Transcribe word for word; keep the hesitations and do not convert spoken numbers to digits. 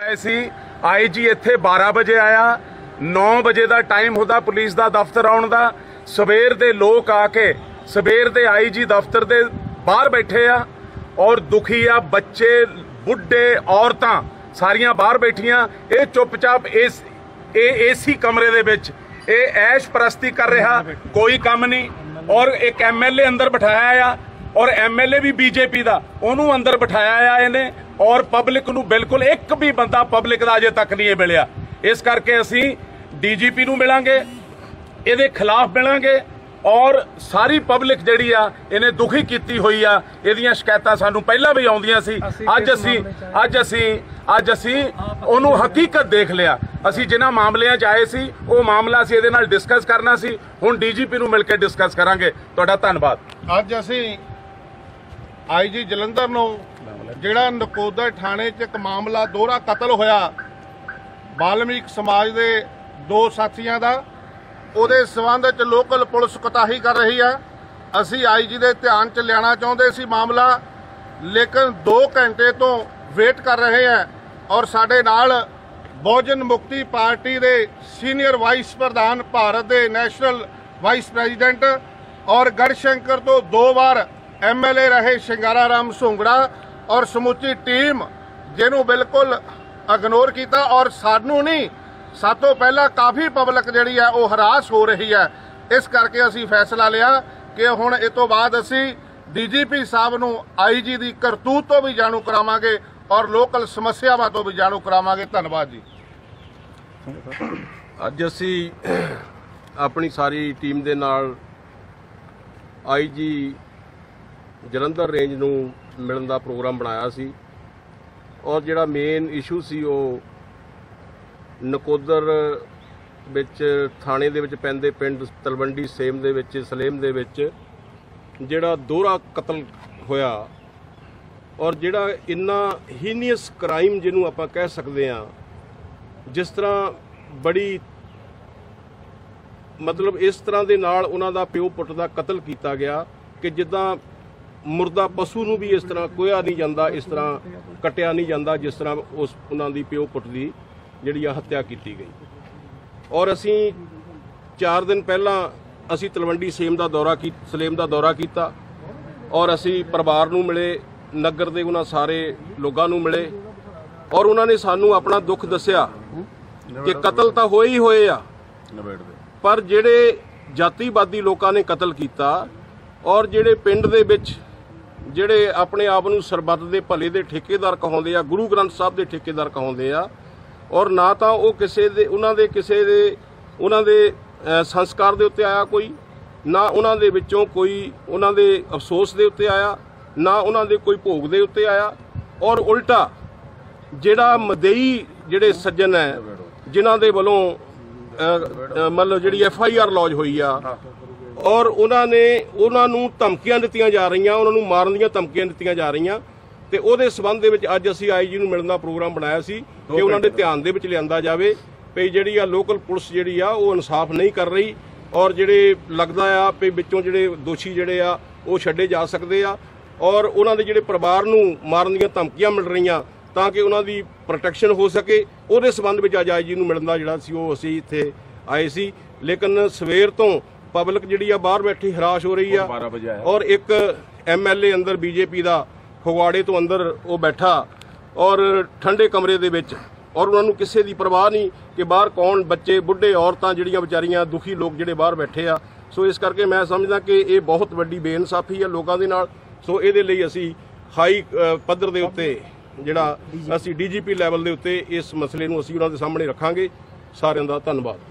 सी आई जी इत्थे बारह बजे आया, नौ बजे का टाइम होता पुलिस का दफ्तर आउण दा। सवेर दे लोग आके सवेर दे आई जी दफ्तर दे बाहर बैठे आ और दुखी आ, बच्चे बुढ़े औरतां सारियां बाहर बैठियां। ये चुपचाप इस एसी कमरे दे विच ये ऐश परस्ती कर रहा, कोई काम नहीं। और एक एम एल ए अंदर बिठाया आ और एम एल ए भी बीजेपी का, उन्होंने अंदर बिठाया आ इन्हें। और पब्लिक नूं बिल्कुल एक भी बंदा पब्लिक का अजे तक नहीं मिलिया। इस करके असी डी जी पी नूं मिलांगे, इहदे खिलाफ मिलांगे और सारी पब्लिक जिहड़ी आ इन्हें दुखी कीती हुई आ। इहदियां शिकायतां सानूं पहलां भी आउंदियां सी। अज असी अज असी अज असी उहनूं हकीकत देख लिया। असी जिन्हां मामलिਆਂ च आए सी वो मामला असी इहदे नाल डिस्कस करना सी, हुण डी जी पी नूं मिल के डिस्कस करांगे। तुहाडा धन्नवाद। अज असी आई जी जलंधर नूं ਜਿਹੜਾ ਨਕੋਦਰ ਥਾਣੇ 'ਚ ਇੱਕ ਮਾਮਲਾ ਦੋਹਰਾ ਕਤਲ ਹੋਇਆ ਵਾਲਮੀਕ ਸਮਾਜ ਦੇ ਦੋ ਸਾਥੀਆਂ ਦਾ, ਉਹਦੇ ਸਬੰਧ 'ਚ ਲੋਕਲ ਪੁਲਿਸ ਕੋਤਾਹੀ ਕਰ ਰਹੀ ਆ। ਅਸੀਂ ਆਈ ਜੀ ਦੇ ਧਿਆਨ 'ਚ ਲਿਆਉਣਾ ਚਾਹੁੰਦੇ ਸੀ ਮਾਮਲਾ, ਲੇਕਿਨ ਦੋ ਘੰਟੇ ਤੋਂ ਵੇਟ ਕਰ ਰਹੇ ਆ। ਔਰ ਸਾਡੇ ਨਾਲ ਬਹੁਜਨ ਮੁਕਤੀ ਪਾਰਟੀ ਦੇ ਸੀਨੀਅਰ ਵਾਈਸ ਪ੍ਰਧਾਨ, ਭਾਰਤ ਦੇ ਨੈਸ਼ਨਲ ਵਾਈਸ ਪ੍ਰੈਜ਼ੀਡੈਂਟ ਔਰ ਗੜਸ਼ੰਕਰ ਤੋਂ ਦੋ ਵਾਰ एम एल ए रहे शिंगारा राम सोंगड़ा और समूची टीम जिन्हों बिल्कुल इग्नोर किया। और सानू नहीं, सातों पहला काफ़ी पब्लिक जिहड़ी है वो हरास हो रही है। इस करके असी फैसला लिया कि हुण इस तो बाद असी डी जी पी साहब नूं आई जी की करतूत तो भी जाणू करावांगे और लोकल समस्यावां तो भी जाणू करावांगे। धन्नवाद जी। अज असी अपनी सारी टीम दे नाल आई जी जलंधर रेंज नूं मिलण दा प्रोग्राम बनाया सी और जिहड़ा मेन इशू सी वो नकोदर विच थाणे दे विच पैंदे पिंड तलवंडी सेम दे विच सलेम दे विच जिहड़ा दोहरा कतल होया और जिहड़ा इन्ना हीनियस क्राइम जिहनूं आपां कह सकदे आ, जिस तरह बड़ी मतलब इस तरह दे नाल उन्हां दा प्यो पुੱਤ दा कतल कीता गया कि जिद्दां मुर्दा पशु नूं भी इस तरह कोया नहीं जाता, इस तरह कटिया नहीं जाता जिस तरह उस उन्हां दी प्यो पुੱਤ दी जिहड़ी हत्या की गई। और असी चार दिन पहला असी तलवंडी सेम का दौरा की सलेम का दौरा किया और असी परिवार नूं मिले, नगर के उन्हां सारे लोगों नूं मिले और उन्होंने सानू अपना दुख दस्या कि कतल तो होए ही होए आ, पर जिहड़े जातिवादी लोगों ने कतल किया और जिहड़े पिंड दे विच जिहड़े अपने आप नूं सरबत दे भले दे ठेकेदार कहाउंदे आ, गुरु ग्रंथ साहब दे ठेकेदार कहाउंदे आ और ना तां वो किसे दे उन्हां दे किसे दे उन्हां दे संस्कार दे उत्ते आया कोई, ना उन्हां दे विचों कोई उन्हां दे अफसोस दे उत्ते आया, ना उन्हां दे कोई भोग दे उत्ते आया। और उल्टा जिहड़ा मदई जिहड़े सज्जन है जिन्हां दे वल्लों मतलब जिहड़ी एफ आई आर लॉज हुई आ और उन्होंने उन्होंने धमकियां दित्तियां जा रही, उन्होंने मारन दीयां धमकियां दित्तियां जा रही। तो उहदे संबंध दे विच अज असी आई जी नूं मिलण दा प्रोग्राम बनाया सी कि उन्होंने ध्यान दे विच लिआंदा जावे भी जिहड़ी आ लोकल पुलिस जिहड़ी आ वो इंसाफ नहीं कर रही और जिहड़े लगदा आ भी विचों जिहड़े दोषी जिहड़े आ वो छड्डे जा सकदे आ और उन्हां दे जिहड़े परिवार नूं मारन दीयां धमकियां मिल रहीआं तां कि उन्हां दी प्रोटैक्शन हो सके। उहदे संबंध विच अज आई जी नूं मिलण दा जिहड़ा सी वो असी इत्थे आए सी। लेकिन सवेर तो पब्लिक जिहड़ी आ बाहर बैठी हराश हो रही है और एक एम एल ए अंदर बीजेपी का फगवाड़े तो अंदर वो बैठा और ठंडे कमरे दे विच और उन्होंने किसी की परवाह नहीं कि बाहर कौन बच्चे बुढ़े औरतां जिहड़ियां बेचारियां दुखी लोग जिहड़े बाहर बैठे आ। सो इस करके मैं समझदा कि ये बहुत वड्डी बेइंसाफी है लोगों के नाल। सो इहदे लई असी हाई पद्धर दे उत्ते जिहड़ा असी डी जी पी लैवल दे उत्ते इस मसले नूं असी उन्हां दे सामणे रखांगे। सारिआं दा धन्नवाद।